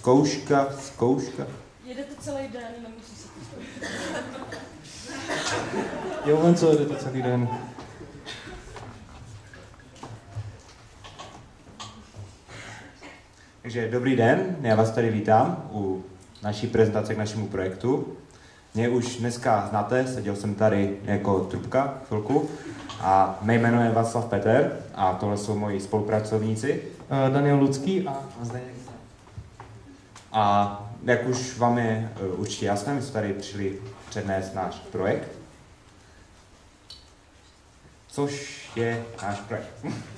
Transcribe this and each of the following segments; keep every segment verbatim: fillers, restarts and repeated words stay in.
zkouška, zkouška. Jedete celý den, nemusí se to zkoušet. Jo, len co jedete celý den. Takže dobrý den, já vás tady vítám u naší prezentace k našemu projektu. Mě už dneska znáte, seděl jsem tady jako trubka chvilku a mé jméno je Václav Petr a tohle jsou moji spolupracovníci. Daniel Lucký a Zdeněk. A jak už vám je určitě jasné, my jsme tady přišli přednést náš projekt, což je náš projekt.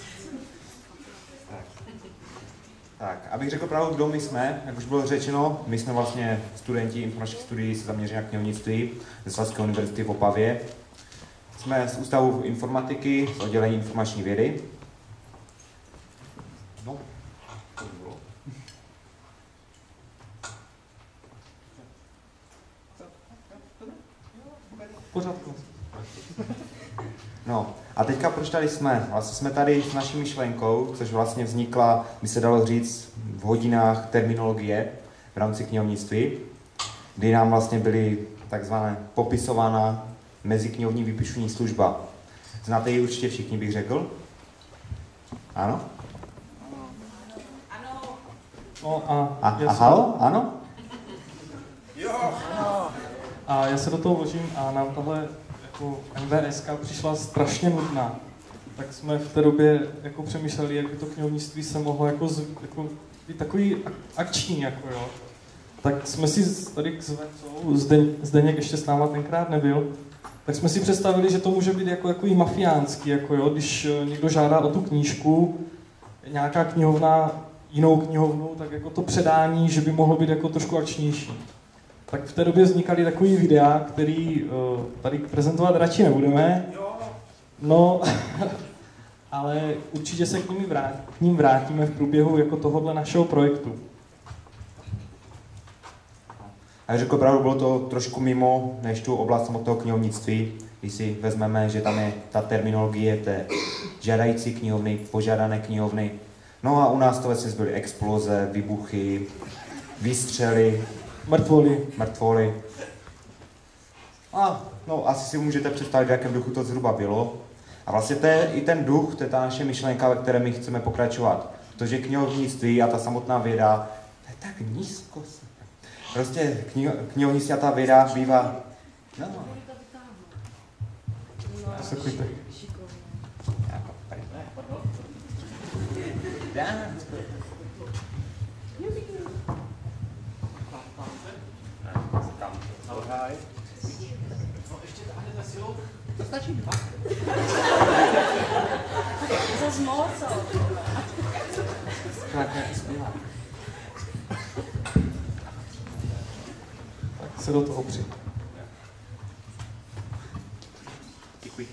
tak. tak, abych řekl pravdu, kdo my jsme, jak už bylo řečeno, my jsme vlastně studenti informačních studií se zaměření na knihovnictví ze Slezské univerzity v Opavě. Jsme z Ústavu informatiky, z oddělení informační vědy. No, to bylo. pořádku. No, a teďka proč tady jsme? Vlastně jsme tady s naší myšlenkou, což vlastně vznikla, by se dalo říct, v hodinách terminologie v rámci knihovnictví, kdy nám vlastně byly takzvané popisována meziknihovní výpišní služba. Znáte ji určitě všichni, bych řekl? Ano? No a, A, já a se, halo? Ano? a já se do toho vložím a nám tahle jako M V S ka přišla strašně nudná. Tak jsme v té době jako přemýšleli, jak by to knihovnictví se mohlo jako, z, jako být takový ak- akční, jako jo. Tak jsme si tady s Vencou, Zdeň, Zdeněk ještě s náma tenkrát nebyl, tak jsme si představili, že to může být jako, jako i mafiánský, jako jo, když někdo žádá o tu knížku, nějaká knihovna jinou knihovnu, tak jako to předání, že by mohlo být jako trošku akčnější. Tak v té době vznikaly takový videa, který uh, tady prezentovat radši nebudeme. No, ale určitě se k ním, vrát, k ním vrátíme v průběhu jako tohohle našeho projektu. A řekl pravdu, bylo to trošku mimo než tu oblast samotného knihovnictví, když si vezmeme, že tam je ta terminologie té žádající knihovny, požádané knihovny. No a u nás to vlastně byly exploze, výbuchy, výstřely, Mrtvoly. mrtvoly. A no, asi si můžete představit, v jakém duchu to zhruba bylo. A vlastně to je i ten duch, to je ta naše myšlenka, ve které my chceme pokračovat. Protože knihovnictví a ta samotná věda, to je tak nízko. Prostě kniho, knihovnictví a ta věda bývá... No. Poslouchejte. To stačí dva. Zas moc, ale. Tak se do toho přijď. Děkuji.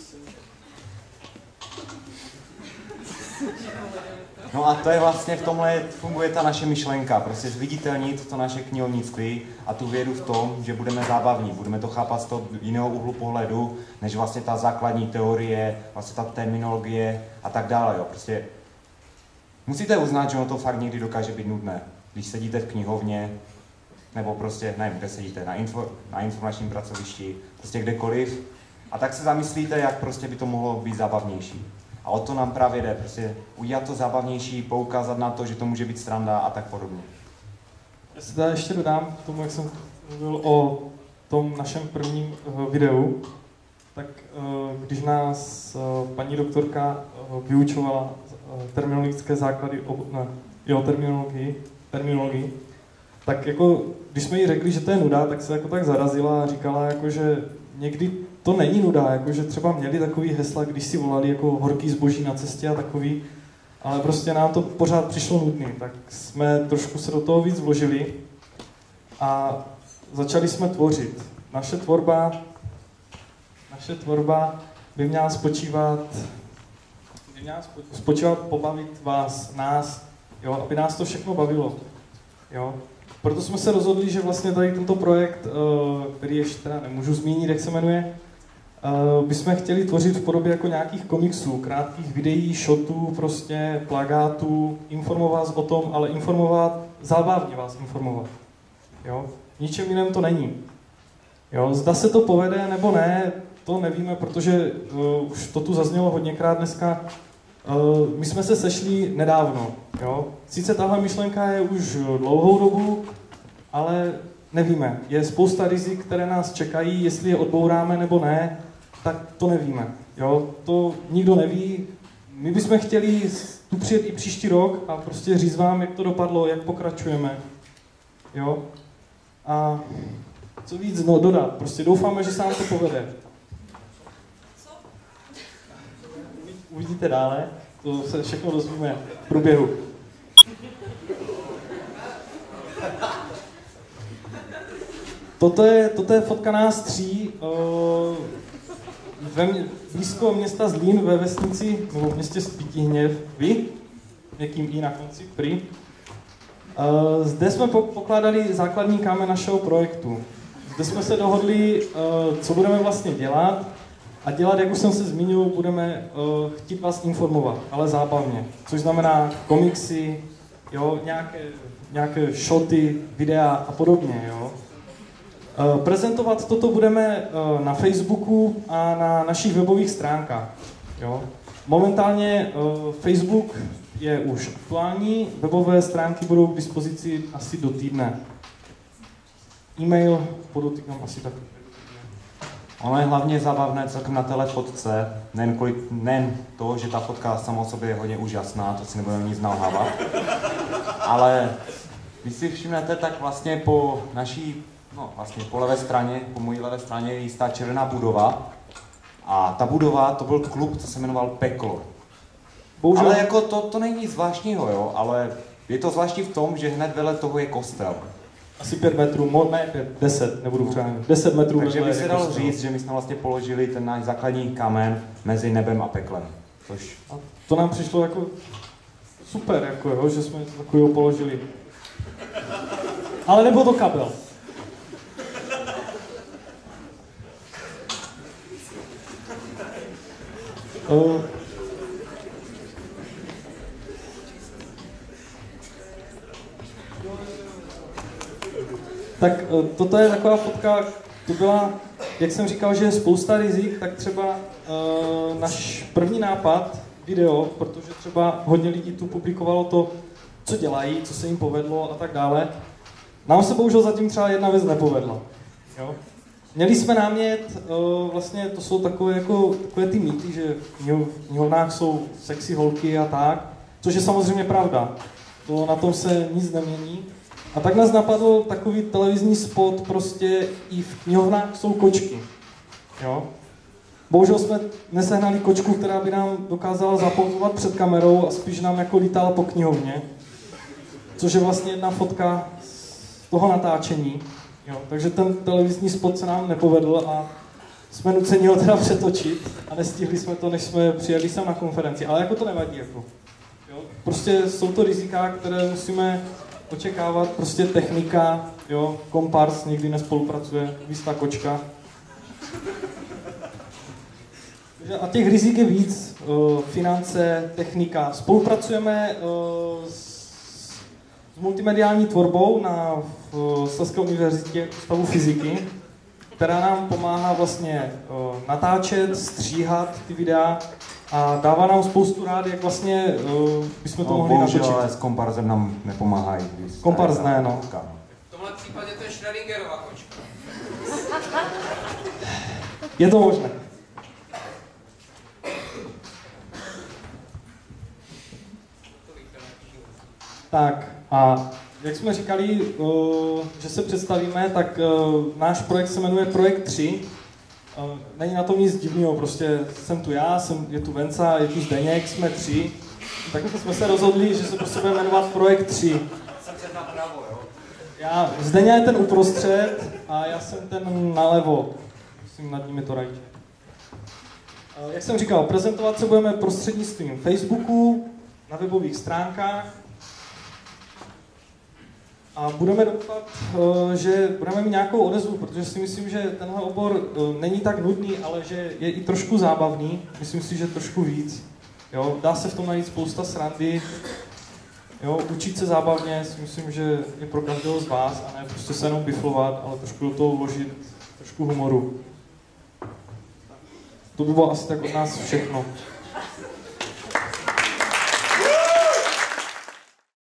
No a to je vlastně v tomhle funguje ta naše myšlenka, prostě zviditelnit to naše knihovnictví a tu vědu v tom, že budeme zábavní, budeme to chápat z toho jiného úhlu pohledu, než vlastně ta základní teorie, vlastně ta terminologie a tak dále, jo. Prostě musíte uznat, že ono to fakt někdy dokáže být nudné, když sedíte v knihovně, nebo prostě, nevím, kde sedíte, na, info, na informačním pracovišti, prostě kdekoliv, a tak se zamyslíte, jak prostě by to mohlo být zábavnější. A o to nám právě jde, prostě udělat to zábavnější, poukázat na to, že to může být sranda a tak podobně. Já se teda ještě dodám k tomu, jak jsem mluvil o tom našem prvním uh, videu, tak uh, když nás uh, paní doktorka uh, vyučovala uh, terminologické základy, ob, ne, jo, terminologii, terminologii, tak jako, když jsme jí řekli, že to je nuda, tak se jako tak zarazila a říkala, jako, že někdy to není nuda, jakože třeba měli takový hesla, když si volali jako horký zboží na cestě a takový, ale prostě nám to pořád přišlo nudný, tak jsme trošku se do toho víc vložili a začali jsme tvořit. Naše tvorba, naše tvorba by měla spočívat, by měla spočívat pobavit vás, nás, jo, aby nás to všechno bavilo, jo. Proto jsme se rozhodli, že vlastně tady tento projekt, který ještě teda nemůžu zmínit, jak se jmenuje, bychom chtěli tvořit v podobě jako nějakých komiksů, krátkých videí, shotů, prostě plakátů, informovat o tom, ale informovat zábavně vás informovat. Jo? Ničem jiném to není. Jo? Zda se to povede nebo ne, to nevíme, protože uh, už to tu zaznělo hodněkrát dneska. Uh, my jsme se sešli nedávno. Jo? Sice tahle myšlenka je už dlouhou dobu, ale nevíme. Je spousta rizik, které nás čekají, jestli je odbouráme nebo ne, tak to nevíme. Jo? To nikdo neví. My bychom chtěli tu přijet i příští rok a prostě říct vám, jak to dopadlo, jak pokračujeme. Jo? A co víc no, dodat. Prostě doufáme, že se nám to povede. Uvidíte dále, to se všechno dozvíme v průběhu. Toto je, toto je fotka nás tří. Uh, ve mě, blízko města Zlín ve vesnici, nebo v městě Spytihněv. Vy? Někým i na konci, prý. Uh, zde jsme pokládali základní kámen našeho projektu. Zde jsme se dohodli, uh, co budeme vlastně dělat. A dělat, jak už jsem se zmínil, budeme uh, chtít vás informovat, ale zábavně. Což znamená komiksy, jo, nějaké, nějaké shoty, videa a podobně. Jo. Uh, prezentovat toto budeme uh, na Facebooku a na našich webových stránkách. Jo. Momentálně uh, Facebook je už aktuální, webové stránky budou k dispozici asi do týdne. E-mail podotýkám asi taky. Ono je hlavně zábavné celkem na téhle fotce, nejen, kvůli, nejen to, že ta fotka sama o sobě je hodně úžasná, to si nebudeme nic nalhávat, ale když si všimnete, tak vlastně po naší, no vlastně po levé straně, po mojí levé straně je jistá červená budova a ta budova, to byl klub, co se jmenoval Peklo. Bohužel. Ale jako to, to není nic zvláštního, jo, ale je to zvláštní v tom, že hned vedle toho je kostel. Asi pět metrů, ne pět, deset, nebudu přáhnout, deset metrů. Takže by se dalo říct, že my jsme vlastně položili ten náš základní kámen mezi nebem a peklem. Což... A to nám přišlo jako super, jako jo, že jsme takového položili. Ale nebyl to kabel. Uh, Tak toto je taková fotka, to byla, jak jsem říkal, že je spousta rizik, tak třeba uh, náš první nápad, video, protože třeba hodně lidí tu publikovalo to, co dělají, co se jim povedlo a tak dále. Nám se bohužel zatím třeba jedna věc nepovedla. Jo? Měli jsme námět, uh, vlastně to jsou takové, jako, takové ty mýty, že v knihovnách jsou sexy holky a tak, což je samozřejmě pravda. To na tom se nic nemění. A tak nás napadl takový televizní spot, prostě i v knihovnách jsou kočky. Jo? Bohužel jsme nesehnali kočku, která by nám dokázala zapouzovat před kamerou a spíš nám jako lítala po knihovně. Což je vlastně jedna fotka z toho natáčení. Jo? Takže ten televizní spot se nám nepovedl a jsme nuceni ho teda přetočit a nestihli jsme to, než jsme přijeli sem na konferenci. Ale jako to nevadí. Jako. Jo? Prostě jsou to rizika, které musíme očekávat, prostě technika, jo, kompars nikdy nespolupracuje, výsta kočka. A těch rizik je víc, uh, finance, technika. Spolupracujeme uh, s, s multimediální tvorbou na v Slezské univerzitě Ústavu fyziky, která nám pomáhá vlastně uh, natáčet, stříhat ty videa a dává nám spoustu rád, jak vlastně uh, bychom to no, mohli bohužel, natočit. Ale s komparzem nám nepomáhají. Komparz ne, no. V tomhle případě to je Schrödingerova kočka. Je to možné. Tak a jak jsme říkali, uh, že se představíme, tak uh, náš projekt se jmenuje Projekt tři. Uh, není na tom nic divného, prostě jsem tu já, jsem, je tu Venca, je tu Zdeněk, jsme tři. Tak jsme se rozhodli, že se prostě bude jmenovat Projekt tři. Jsem se napravo, jo? Já, Zdeňa je ten uprostřed a já jsem ten nalevo. Myslím, nad nimi to rajče. Uh, jak jsem říkal, prezentovat se budeme prostřednictvím Facebooku, na webových stránkách. A budeme doufat, že budeme mít nějakou odezvu, protože si myslím, že tenhle obor není tak nudný, ale že je i trošku zábavný. Myslím si, že trošku víc. Jo? Dá se v tom najít spousta srandy. Jo, učit se zábavně si myslím, že je pro každého z vás a ne prostě se jenom biflovat, ale trošku do toho vložit trošku humoru. To by bylo asi tak od nás všechno.